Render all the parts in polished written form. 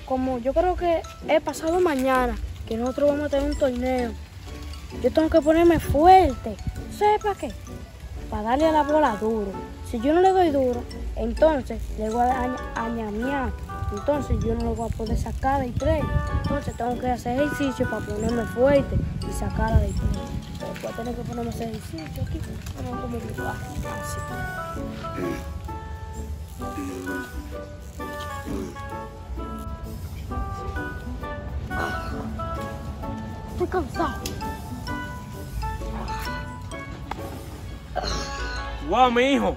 como yo creo que es pasado mañana, que nosotros vamos a tener un torneo, yo tengo que ponerme fuerte. ¿Sabes para qué? Para darle a la bola duro. Si yo no le doy duro, entonces le voy a ñamear. Entonces yo no lo voy a poder sacar del play. Entonces tengo que hacer ejercicio para ponerme fuerte y sacarla del play. Voy a tener que ponerme ese ejercicio aquí. Vamos a comer así. Estoy cansado. Wow, mi hijo.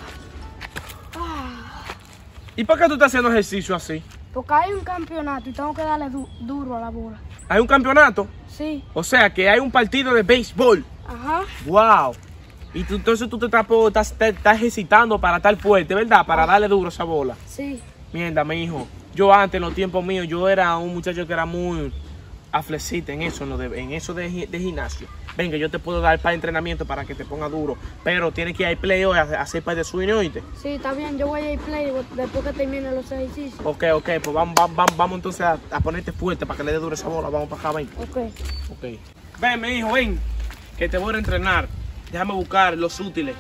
¿Y por qué tú estás haciendo ejercicio así? Porque hay un campeonato y tengo que darle duro a la bola. ¿Hay un campeonato? Sí. O sea, que hay un partido de béisbol. Ajá. Wow. Y entonces tú te estás ejercitando para estar fuerte, ¿verdad? Para darle duro a esa bola. Sí. Mierda, mi hijo. Yo antes, en los tiempos míos, yo era un muchacho que era muy aflecita en eso, de gimnasio. Venga, yo te puedo dar para entrenamiento para que te ponga duro, pero tienes que ir al play hoy a hacer para de swing, ¿oíste? Sí, está bien, yo voy a ir play después que termine los ejercicios. Ok, pues vamos entonces a ponerte fuerte para que le dé duro esa bola. Vamos para acá, ven. Ok. Ven, mi hijo, ven, que te voy a entrenar. Déjame buscar los útiles.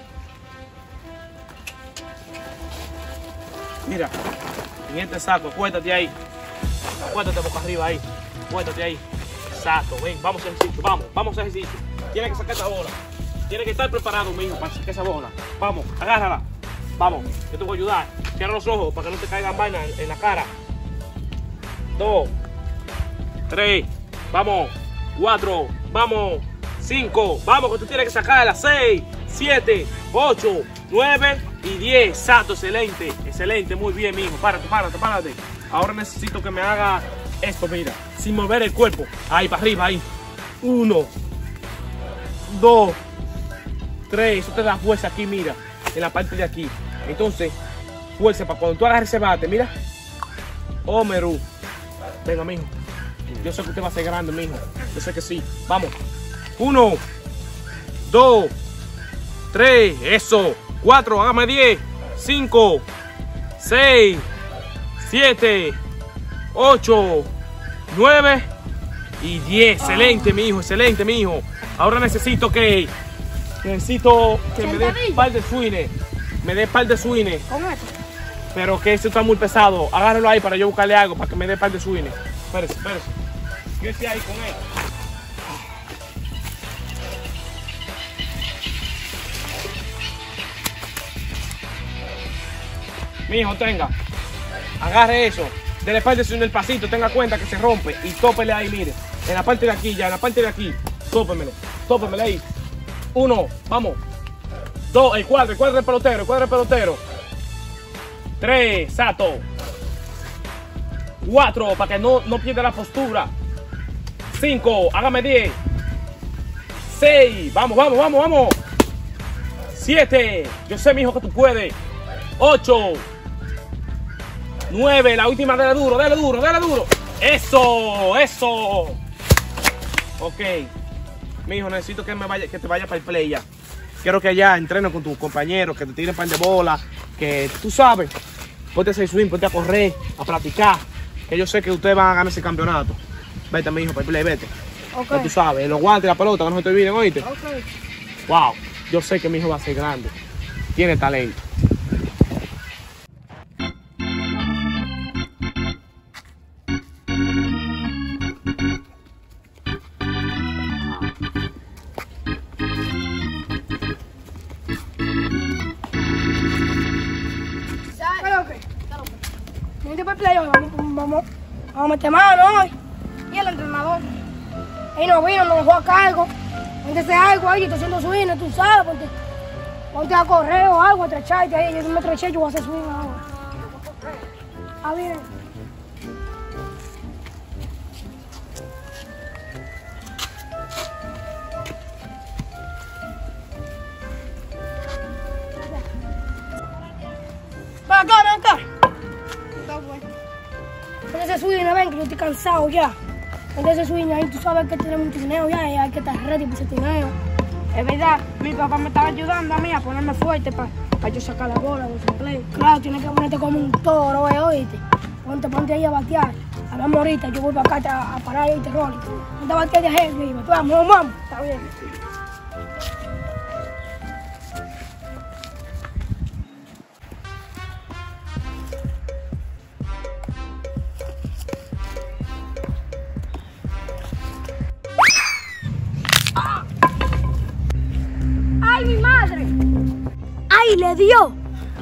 Mira, en este saco, acuéstate ahí. Acuéstate boca arriba ahí. Acuéstate ahí. Exacto, ven, vamos a ejercicio, vamos a ejercicio. Tienes que sacar esta bola. Tienes que estar preparado, mi hijo, para sacar esa bola. Vamos, agárrala. Vamos, yo te voy a ayudar. Cierra los ojos para que no te caigan vainas en la cara. 2, 3, vamos. 4, vamos. 5, vamos, que tú tienes que sacarla. 6, 7, 8, 9 y 10. Exacto, excelente, muy bien, mi hijo. Párate. Ahora necesito que me haga esto, mira, sin mover el cuerpo. Ahí, para arriba, ahí. 1, 2, 3. Eso te da fuerza aquí, mira, en la parte de aquí. Entonces, fuerza para cuando tú agarres ese bate, mira. Oh, Merú. Venga, mijo. Yo sé que usted va a ser grande, mijo. Yo sé que sí. Vamos. 1, 2, 3. Eso. 4, hágame 10. 5, 6, 7, 8, 9 y 10. Excelente, mi hijo. Ahora necesito que me dé un par de swings. ¿Con esto? Pero que eso está muy pesado. Agárralo ahí para yo buscarle algo para que me dé un par de swings. Espérese. ¿Qué estoy ahí con él? Mi hijo, tenga. Agarre eso. Dele par de swing del pasito. Tenga cuenta que se rompe. Y tópele ahí, mire. En la parte de aquí, ya. En la parte de aquí. Tópemele ahí. 1, vamos. 2, el cuadro del pelotero. 3, exacto. 4, para que no pierda la postura. 5, hágame 10. 6, vamos. 7, yo sé, mijo, que tú puedes. 8, 9, la última, dale duro. Eso. Ok. Mijo, necesito que te vaya para el play ya. Quiero que allá entrenes con tus compañeros, que te tiren par de bolas, que tú sabes, ponte a hacer swing, ponte a correr, a practicar, que yo sé que ustedes van a ganar ese campeonato. Vete, mi hijo, para el play, vete. Okay. Que tú sabes, los guantes y la pelota, que no se te olviden, ¿oíste? Okay. Wow, yo sé que mi hijo va a ser grande. Tiene talento. Vamos a meter mano hoy. Y el entrenador, él no vino, nos dejó a cargo. Métese algo ahí, estoy haciendo swing, tú sabes, ponte a correr o algo, a trecharte ahí. Yo me treché, yo voy a hacer swing ahora. Ah, bien. Ven acá. Ese swing, ven, que yo estoy cansado ya. Ese swing ahí, tú sabes que tenemos un torneo ya y hay que estar ready para ese torneo. Es verdad, mi papá me estaba ayudando a mí a ponerme fuerte para yo sacar la bola de ese play. Claro, tienes que ponerte como un toro, oíste. Ponte ahí a batear. Hablamos ahorita, yo voy para acá a parar el terror. Andaba aquí de jefe, vamos. Está bien. ¡Ay, mi madre! ¡Ay, le dio!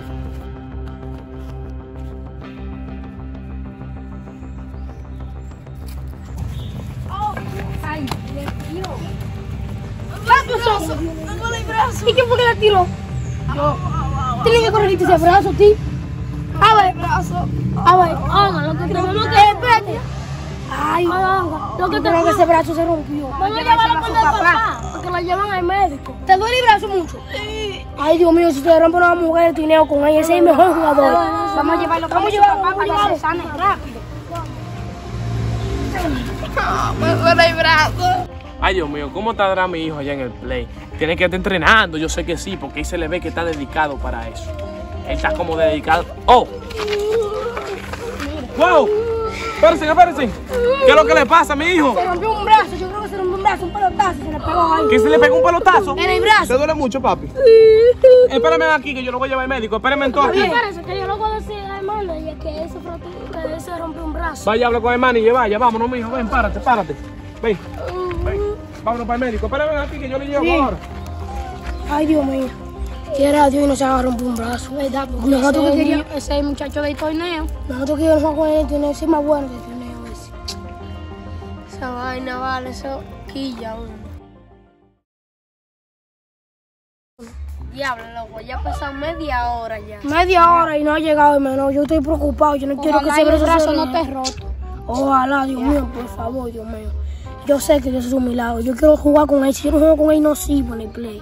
¡Ay, le dio! ¿Qué pasó? ¡Me el brazo! ¿Y quién fue que le tiró? Yo. ¿Tienes que corregirte ese brazo, tío? A ver. Haga lo que tenemos que... Espérate. Ay, lo que tengo que ese brazo se rompió. Vamos a llevarlo con el papá, porque lo llevan al médico. ¿Te duele el brazo mucho? Sí. Ay, Dios mío, si te rompe una mujer, tineo con ella, ese es el mejor jugador. Vamos a llevarlo con el papá para que se sane rápido. Me duele el brazo. Ay, Dios mío, ¿cómo estará mi hijo allá en el play? Tiene que estar entrenando, yo sé que sí, porque ahí se le ve que está dedicado para eso. Él está como dedicado. ¡Oh! ¡Wow! Espérense. ¿Qué es lo que le pasa a mi hijo? Se rompió un brazo, yo creo que se rompió un brazo, un pelotazo, se le pegó ahí. ¿Que se le pegó un pelotazo? En el brazo. ¿Te duele mucho, papi? Espérame aquí, que yo lo voy a llevar al médico. Espérame en todo aquí. Espérese, que yo lo voy a decir a hermano, y es que él se rompió un brazo. Vaya, habla con el hermano y vaya, vámonos, mijo. Ven, párate. Ven. Vámonos para el médico. Espérame aquí, que yo le llevo ahora. Ay, Dios mío. Quiera Dios y no se haga romper un brazo. ¿Verdad? Porque nosotros que queríamos. Ese es el muchacho del torneo. Nosotros queríamos jugar con el torneo, ese es más bueno del torneo ese. Esa vaina, vale, eso quilla uno. Diablo, loco, ya pasó media hora ya. Media hora y no ha llegado el menor. Yo estoy preocupado. Yo no quiero que ese brazo no esté roto. Ojalá, Dios mío, por favor, Dios mío. Yo sé que Dios es un milagro. Yo quiero jugar con él. Si yo no juego con él, no sirvo en el play.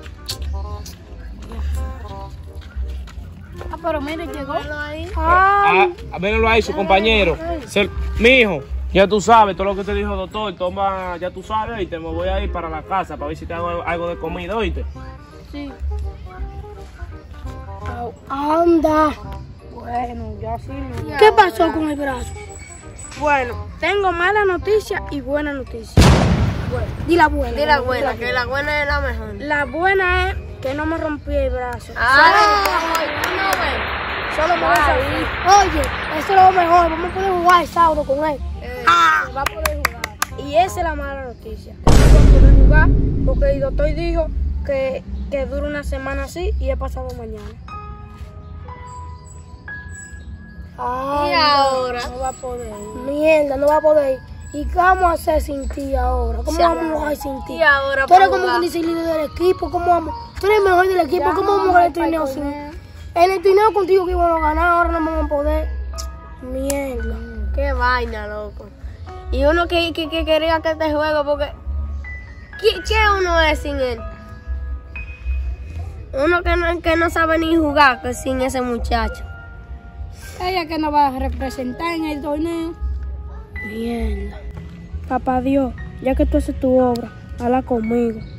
Ah, pero mire, llegó. Véanlo ahí, su compañero. Mi hijo, ya tú sabes todo lo que te dijo el doctor. Toma, ya tú sabes, y te me voy a ir para la casa para ver si te hago algo de comida, ¿oíste? Sí. Anda. Bueno, ya sí. ¿Qué pasó con el brazo? Bueno, tengo mala noticia y buena noticia. Bueno, di la buena. Di la buena, que la buena es la mejor. La buena es que no me rompí el brazo. Solo me ahí. Oye, eso es lo mejor. Vamos a poder jugar el sábado con él. Va a poder jugar. Y esa es la mala noticia. No va a poder jugar porque el doctor dijo que dura una semana así y he pasado mañana. Ay, y ahora no va a poder ir. Mierda, no va a poder ir. ¿Y qué vamos a hacer sin ti ahora? ¿Cómo vamos a jugar sin ti? Y ahora tú eres como que dice el líder del equipo. ¿Cómo vamos? Tú eres el mejor del equipo. ¿Cómo vamos a jugar el torneo sin? En el torneo contigo que íbamos a ganar, ahora no vamos a poder. Mierda. Qué vaina, loco. Y uno que quería que este juego, porque ¿qué uno es sin él? Uno que no sabe ni jugar que sin ese muchacho. Ella que nos va a representar en el torneo. Mierda. Papá Dios, ya que tú haces tu obra, habla conmigo.